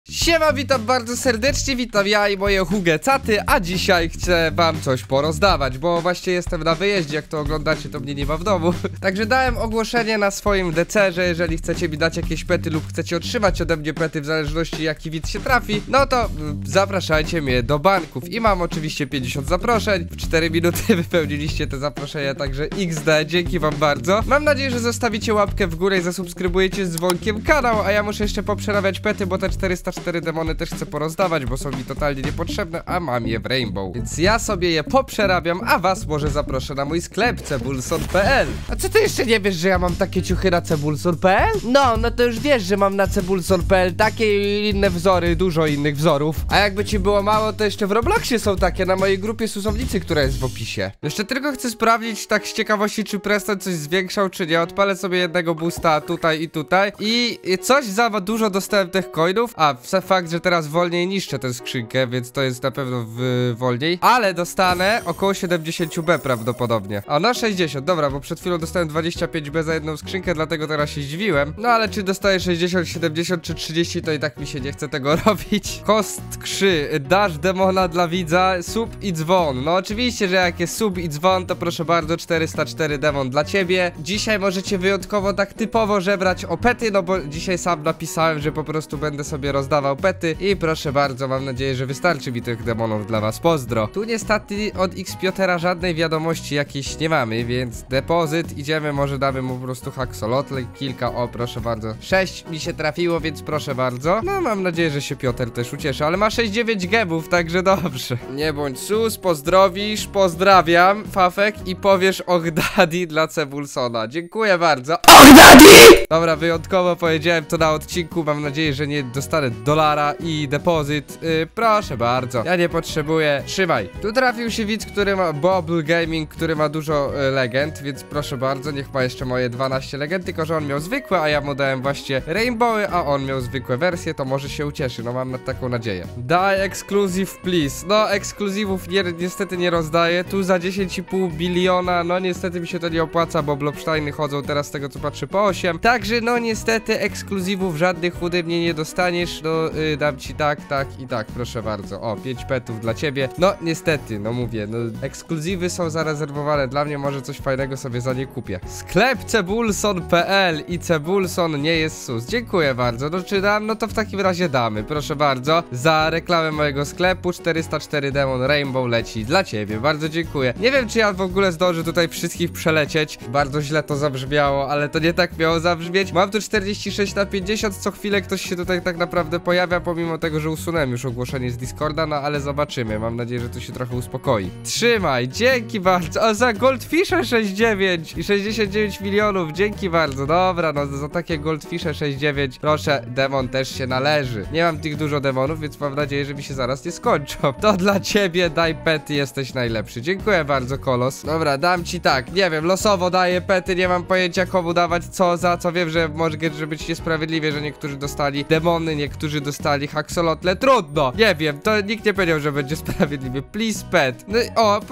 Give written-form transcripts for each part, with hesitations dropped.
Siema, witam bardzo serdecznie, witam ja i moje hugecaty, a dzisiaj chcę wam coś porozdawać, bo właśnie jestem na wyjeździe, jak to oglądacie, to mnie nie ma w domu. Także dałem ogłoszenie na swoim DC, że jeżeli chcecie mi dać jakieś pety lub chcecie otrzymać ode mnie pety w zależności jaki widz się trafi, no to zapraszajcie mnie do banków i mam oczywiście 50 zaproszeń. W 4 minuty wypełniliście te zaproszenia, także XD, dzięki wam bardzo. Mam nadzieję, że zostawicie łapkę w górę i zasubskrybujecie z dzwonkiem kanał, a ja muszę jeszcze poprzerabiać pety, bo te 404 demony też chcę porozdawać, bo są mi totalnie niepotrzebne, a mam je w Rainbow. Więc ja sobie je poprzerabiam, a was może zaproszę na mój sklep cebulson.pl. A co ty jeszcze nie wiesz, że ja mam takie ciuchy na cebulson.pl? No to już wiesz, że mam na cebulson.pl takie i inne wzory, dużo innych wzorów. A jakby ci było mało, to jeszcze w Robloxie są takie na mojej grupie susownicy, która jest w opisie. Jeszcze tylko chcę sprawdzić tak z ciekawości, czy Preston coś zwiększał, czy nie. Odpalę sobie jednego boosta tutaj i coś za dużo dostałem tych coinów. A fakt, że teraz wolniej niszczę tę skrzynkę, więc to jest na pewno wolniej. Ale dostanę około 70B prawdopodobnie. A na 60, dobra, bo przed chwilą dostałem 25B za jedną skrzynkę, dlatego teraz się zdziwiłem. No ale czy dostaję 60, 70 czy 30, to i tak mi się nie chce tego robić. Kostkrzy, dasz demona dla widza, sub i dzwon. No oczywiście, że jak jest sub i dzwon, to proszę bardzo, 404 demon dla ciebie. Dzisiaj możecie wyjątkowo tak typowo żebrać o pety, no bo dzisiaj sam napisałem, że po prostu będę sobie rozdawał pety i proszę bardzo, mam nadzieję, że wystarczy mi tych demonów dla was, pozdro. Tu niestety od Xpiotera żadnej wiadomości jakiejś nie mamy, więc depozyt, idziemy, może damy mu po prostu haxolotl, kilka, o proszę bardzo, 6 mi się trafiło, więc proszę bardzo. No mam nadzieję, że się Piotr też ucieszy, ale ma 6-9 gemów, także dobrze. Nie bądź sus, pozdrowisz, pozdrawiam, Fafek, i powiesz och daddy dla Cebulsona. Dziękuję bardzo. Och daddy! Dobra, wyjątkowo powiedziałem to na odcinku, mam nadzieję, że nie dostanę dolara i depozyt. Proszę bardzo, ja nie potrzebuję. Trzymaj. Tu trafił się widz, który ma Bobble Gaming, który ma dużo legend, więc proszę bardzo, niech ma jeszcze moje 12 legend, tylko że on miał zwykłe, a ja mu dałem właśnie Rainbowy, a on miał zwykłe wersje, to może się ucieszy, no mam taką nadzieję. Daj ekskluzyw, please. No ekskluzywów niestety nie rozdaję, tu za 10,5 biliona, no niestety mi się to nie opłaca, bo Blobsteiny chodzą teraz z tego co patrzę po 8, także no niestety ekskluzywów żadnych ode mnie nie dostaniesz, no dam ci tak i tak, proszę bardzo. O, 5 petów dla ciebie. No niestety, no mówię, no ekskluzywy są zarezerwowane dla mnie, może coś fajnego sobie za nie kupię. Sklep cebulson.pl i Cebulson nie jest sus. Dziękuję bardzo. No czy dam? No to w takim razie damy, proszę bardzo. Za reklamę mojego sklepu 404 Demon Rainbow leci dla ciebie. Bardzo dziękuję. Nie wiem, czy ja w ogóle zdążę tutaj wszystkich przelecieć. Bardzo źle to zabrzmiało, ale to nie tak miało zabrzmieć. Mam tu 46/50, co chwilę ktoś się tutaj tak naprawdę pojawia, pomimo tego, że usunąłem już ogłoszenie z Discorda, no ale zobaczymy. Mam nadzieję, że to się trochę uspokoi. Trzymaj, dzięki bardzo. A za Goldfisha 69 i 69 milionów, dzięki bardzo. Dobra, no za takie Goldfisha 69, proszę, demon też się należy. Nie mam tych dużo demonów, więc mam nadzieję, że mi się zaraz nie skończą. To dla ciebie, daj pety, jesteś najlepszy. Dziękuję bardzo, kolos. Dobra, dam ci tak, nie wiem, losowo daję pety, nie mam pojęcia komu dawać, co za co. Wiem, że może być niesprawiedliwie, że niektórzy dostali demony, niektórzy dostali haxolotle, trudno, nie wiem, to nikt nie powiedział, że będzie sprawiedliwie. Please pet. No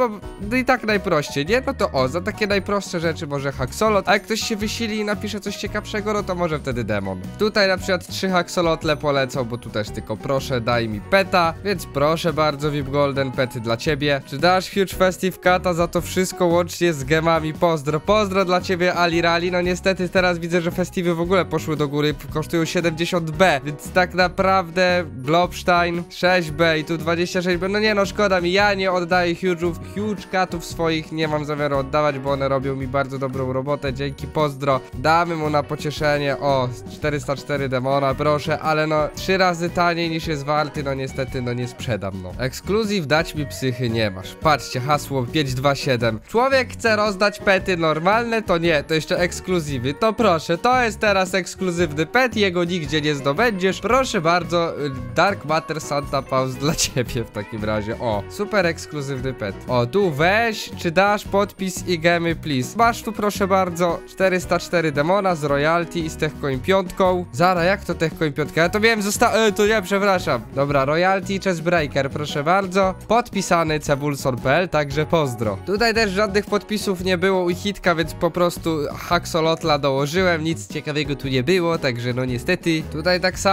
no i tak najprościej, nie? No to za takie najprostsze rzeczy może haxolot, a jak ktoś się wysili i napisze coś ciekawszego, no to może wtedy demon. Tutaj na przykład 3 haxolotle polecą, bo tu też tylko proszę daj mi peta, więc proszę bardzo, VIP Golden pety dla ciebie. Czy dasz Huge Festive Kata za to wszystko łącznie z gemami? Pozdro dla ciebie, Ali Rally. No niestety teraz widzę, że festiwy w ogóle poszły do góry, kosztują 70B, więc tak naprawdę Blobstein 6B i tu 26B, no nie no, szkoda mi, ja nie oddaję huge katów swoich, nie mam zamiaru oddawać, bo one robią mi bardzo dobrą robotę, dzięki, pozdro. Damy mu na pocieszenie, o, 404 demona, proszę, ale no 3 razy taniej niż jest warty, no niestety, no nie sprzedam, no. Ekskluzyw dać mi psychy nie masz. Patrzcie, hasło 527. Człowiek chce rozdać pety normalne, to nie, to jeszcze ekskluzywy, to proszę, to jest teraz ekskluzywny pet, jego nigdzie nie zdobędziesz, proszę bardzo, Dark Matter Santa Paws dla ciebie w takim razie. O, super ekskluzywny pet. O, tu weź, czy dasz podpis i gemy, please. Masz tu proszę bardzo 404 demona z royalty i z Techcoin 5. Zara, jak to Techcoin 5? Ja to miałem to nie, przepraszam. Dobra, royalty Chessbreaker, proszę bardzo. Podpisany cebulson.pl, także pozdro. Tutaj też żadnych podpisów nie było u Hitka, więc po prostu haxolotla dołożyłem, nic ciekawego tu nie było, także no niestety. Tutaj tak samo, a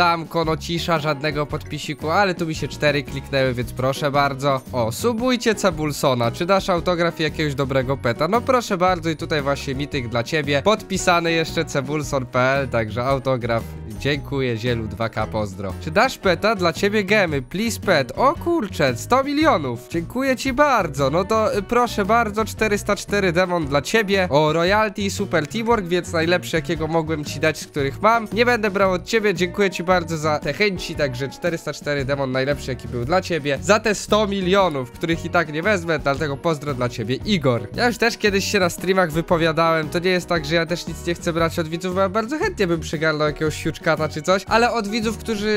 Adamko, no cisza, żadnego podpisiku, ale tu mi się 4 kliknęły, więc proszę bardzo. O, subujcie Cebulsona, czy dasz autograf i jakiegoś dobrego peta? No proszę bardzo i tutaj właśnie mityk dla ciebie, podpisany jeszcze cebulson.pl, także autograf. Dziękuję, Zielu, 2K, pozdro. Czy dasz peta? Dla ciebie gemy, please pet. O kurczę, 100 milionów. Dziękuję ci bardzo. No to proszę bardzo, 404 demon dla ciebie. O, royalty, super teamwork, więc najlepszy jakiego mogłem ci dać, z których mam. Nie będę brał od ciebie, dziękuję ci bardzo za te chęci, także 404 demon najlepszy jaki był dla ciebie. Za te 100 milionów, których i tak nie wezmę, dlatego pozdro dla ciebie, Igor. Ja już też kiedyś się na streamach wypowiadałem, to nie jest tak, że ja też nic nie chcę brać od widzów, bo ja bardzo chętnie bym przygarnął jakiegoś huge cata czy coś, ale od widzów,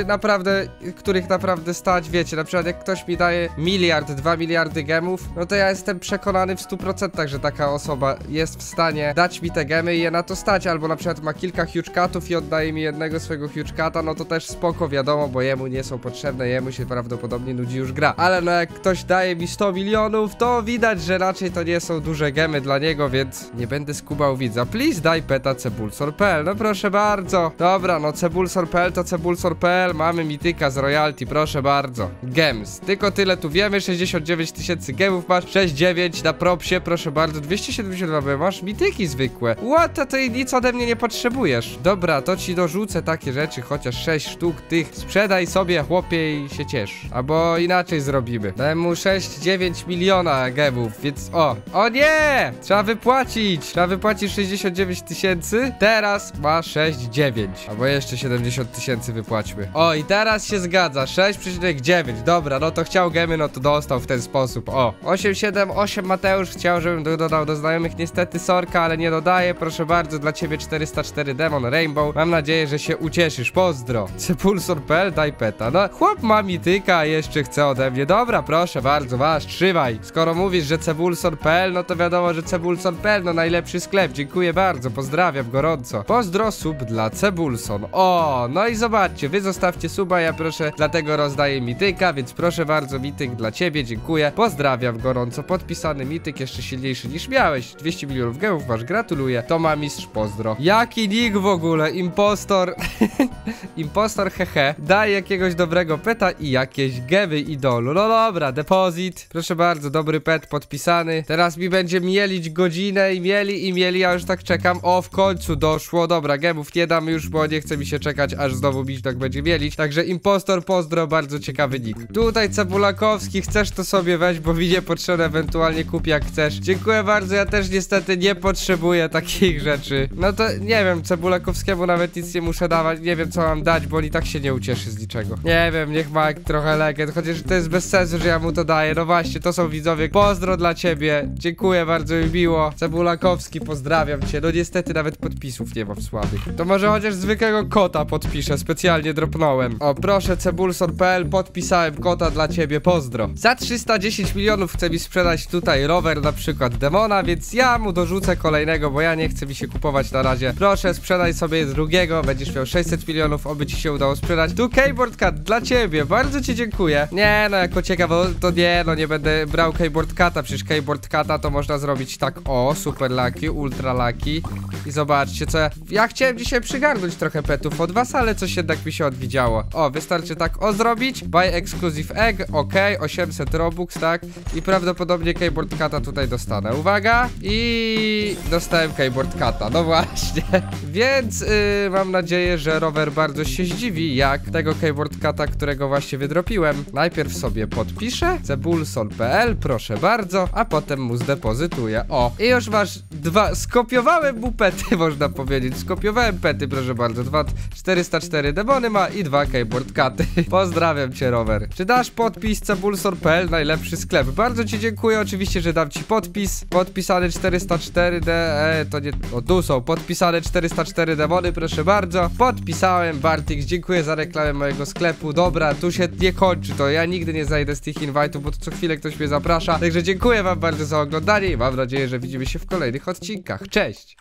których naprawdę stać, wiecie, na przykład jak ktoś mi daje miliard, 2 miliardy gemów, no to ja jestem przekonany w 100%, że taka osoba jest w stanie dać mi te gemy i je na to stać, albo na przykład ma kilka huge catów i oddaje mi jednego swojego huge cata, no to też spoko, wiadomo, bo jemu nie są potrzebne, jemu się prawdopodobnie nudzi już gra, ale no jak ktoś daje mi 100 milionów, to widać, że raczej to nie są duże gemy dla niego, więc nie będę skubał widza. Please daj peta cebulsor.pl, no proszę bardzo. Dobra, no cebulsor.pl to cebulsor.pl, mamy mityka z royalty, proszę bardzo. Gems, tylko tyle tu wiemy, 69 tysięcy gemów masz, 69 na propsie, proszę bardzo, 272 masz mityki zwykłe. What, to nic ode mnie nie potrzebujesz. Dobra, to ci dorzucę takie rzeczy, chociaż 6 sztuk tych, sprzedaj sobie, chłopie, i się ciesz. Albo inaczej zrobimy. Dałem mu 6,9 miliona gemów, więc o nie! Trzeba wypłacić 69 tysięcy, teraz ma 6,9. Albo jeszcze 70 tysięcy wypłaćmy. O, i teraz się zgadza, 6,9. Dobra, no to chciał gemy, no to dostał w ten sposób. O, 878 Mateusz chciał, żebym dodał do znajomych, niestety sorka, ale nie dodaję, proszę bardzo, dla ciebie 404 Demon Rainbow. Mam nadzieję, że się ucieszysz, pozdro. Cebulsor.pl, daj peta. No, chłop ma mityka, jeszcze chce ode mnie. Dobra, proszę bardzo, masz, trzymaj. Skoro mówisz, że cebulsor.pl, no to wiadomo, że cebulsor.pl, no najlepszy sklep, dziękuję bardzo, pozdrawiam gorąco. Pozdro, sub dla Cebulson. O, no i zobaczcie, wy zostawcie suba, ja proszę, dlatego rozdaję mityka, więc proszę bardzo, mityk dla ciebie, dziękuję, pozdrawiam gorąco, podpisany mityk, jeszcze silniejszy niż miałeś, 200 milionów gemów masz, gratuluję, to ma mistrz, pozdro. Jaki nick w ogóle, impostor, impostor, hehe, daj jakiegoś dobrego peta i jakieś gemy idolu, no dobra, depozyt, proszę bardzo, dobry pet podpisany, teraz mi będzie mielić godzinę i mieli, ja już tak czekam, o, w końcu doszło, dobra, gemów nie dam już, bo nie chce mi się czekać, aż znowu mi tak będzie mielić, także impostor, pozdro, bardzo ciekawy nick. Tutaj Cebulakowski, chcesz to sobie weź, bo mi nie potrzebne, ewentualnie kup jak chcesz. Dziękuję bardzo, ja też niestety nie potrzebuję takich rzeczy. No to nie wiem, Cebulakowskiemu nawet nic nie muszę dawać, nie wiem co mam dać, bo on i tak się nie ucieszy z niczego. Nie wiem, niech ma trochę legend, chociaż to jest bez sensu, że ja mu to daję. No właśnie, to są widzowie, pozdro dla ciebie, dziękuję, bardzo mi miło. Cebulakowski, pozdrawiam cię, no niestety nawet podpisów nie mam słabych. To może chociaż zwykłego kota podpiszę, specjalnie dropnąłem. O, proszę, cebulsor.pl, podpisałem kota dla ciebie, pozdro. Za 310 milionów chce mi sprzedać tutaj rower, na przykład demona, więc ja mu dorzucę kolejnego, bo ja nie chcę mi się kupować na razie. Proszę, sprzedaj sobie drugiego, będziesz miał 600 milionów, oby ci się udało sprzedać. Tu keyboard cut dla ciebie, bardzo ci dziękuję. Nie, no jako ciekawe, to nie, no nie będę brał keyboard cuta, przecież keyboard cuta to można zrobić tak, o, super lucky, ultra lucky. I zobaczcie, co ja chciałem dzisiaj przygarnąć trochę petów od was, ale coś jednak mi się odwidziało. O, wystarczy tak zrobić. Buy exclusive egg, ok, 800 robux, tak. I prawdopodobnie keyboard cuta tutaj dostanę. Uwaga! I dostałem keyboard cuta, no właśnie. Więc mam nadzieję, że rower bardzo się zdziwi, jak tego keyboard cuta, którego właśnie wydropiłem. Najpierw sobie podpiszę, cebulson.pl, proszę bardzo, a potem mu zdepozytuję. O, i już masz dwa, skopiowałem mu pety, można powiedzieć. Skopiowałem pety, proszę bardzo. 404 demony ma i 2 keyboard cuty. Pozdrawiam cię, rower. Czy dasz podpis cebulsor.pl, najlepszy sklep? Bardzo ci dziękuję, oczywiście, że dam ci podpis. Podpisane 404 to nie... O, tu są podpisane 404 demony, proszę bardzo. Podpisałem, Bartix, dziękuję za reklamę mojego sklepu. Dobra, tu się nie kończy to. Ja nigdy nie zajdę z tych invite'ów, bo to co chwilę ktoś mnie zaprasza. Także dziękuję wam bardzo za oglądanie i mam nadzieję, że widzimy się w kolejnych odcinkach. Cześć!